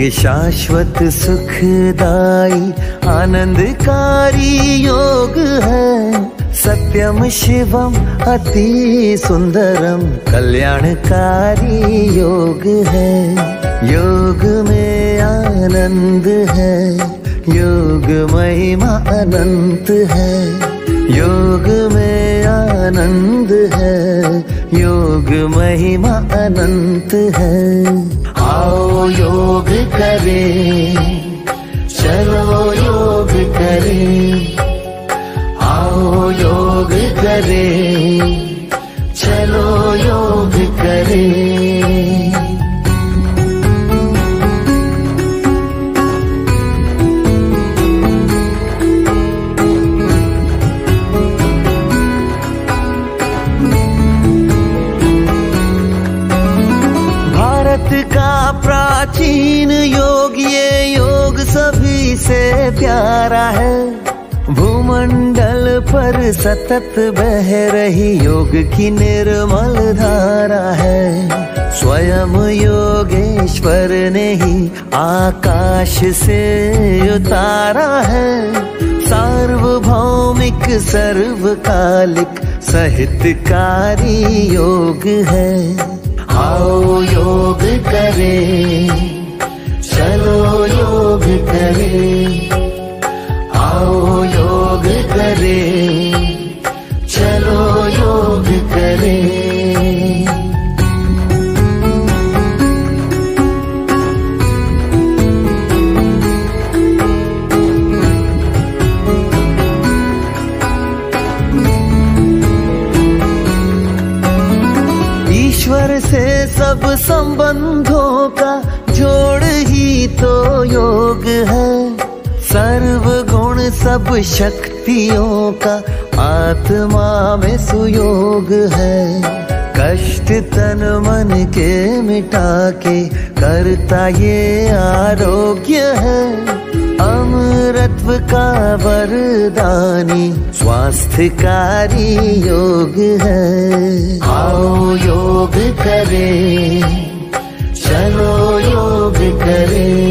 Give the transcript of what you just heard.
ये शाश्वत सुखदाई आनंदकारी योग है। सत्यम शिवम अति सुंदरम कल्याणकारी योग है। योग में आनंद है, योग महिमा अनंत है। योग में आनंद है, योग महिमा अनंत है। आओ योग करें, चलो योग करें। आओ योग करें, चलो योग करें। का प्राचीन योग, ये योग सभी से प्यारा है। भूमंडल पर सतत बह रही योग की निर्मल धारा है। स्वयं योगेश्वर ने ही आकाश से उतारा है। सार्वभौमिक सर्वकालिक सहितकारी योग है। आओ योग करें, चलो योग करें। आओ योग करें, चलो योग करें। ईश्वर से सब संबंधों का जोड़ ही तो योग है। सर्व गुण सब शक्तियों का आत्मा में सुयोग है। कष्ट तन मन के मिटा के करता ये आरोग्य है। अमरत्व का वरदानी स्वास्थ्यकारी योग है। आओ योग करें, चलो योग करें।